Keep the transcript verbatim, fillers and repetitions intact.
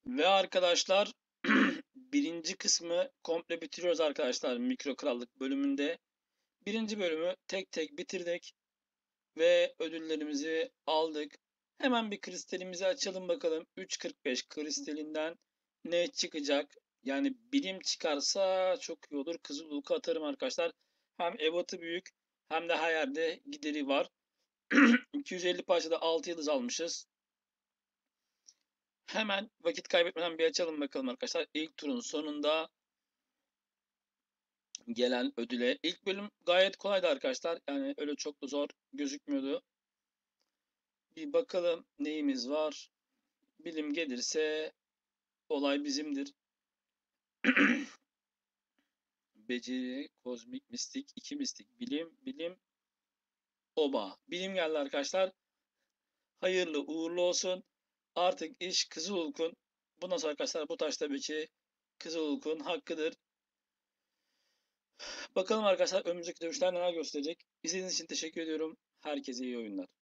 Ve arkadaşlar birinci kısmı komple bitiriyoruz arkadaşlar Mikro Krallık bölümünde. Birinci bölümü tek tek bitirdik ve ödüllerimizi aldık. Hemen bir kristalimizi açalım bakalım. üç kırk beş kristalinden ne çıkacak? Yani bilim çıkarsa çok iyi olur. Kızıl Hulk'u atarım arkadaşlar. Hem ebatı büyük hem de her yerde gideri var. iki yüz elli parçada altı yıldız almışız. Hemen vakit kaybetmeden bir açalım bakalım arkadaşlar. İlk turun sonunda gelen ödüle. İlk bölüm gayet kolaydı arkadaşlar. Yani öyle çok da zor gözükmüyordu. Bir bakalım neyimiz var. Bilim gelirse olay bizimdir. Beceri, kozmik, mistik, iki mistik, bilim, bilim, oba. Bilim geldi arkadaşlar. Hayırlı uğurlu olsun. Artık iş Kızılulk'un. Bundan sonra arkadaşlar bu taş tabii ki Kızılulk'un hakkıdır. Bakalım arkadaşlar önümüzdeki dövüşler neler gösterecek. İzlediğiniz için teşekkür ediyorum. Herkese iyi oyunlar.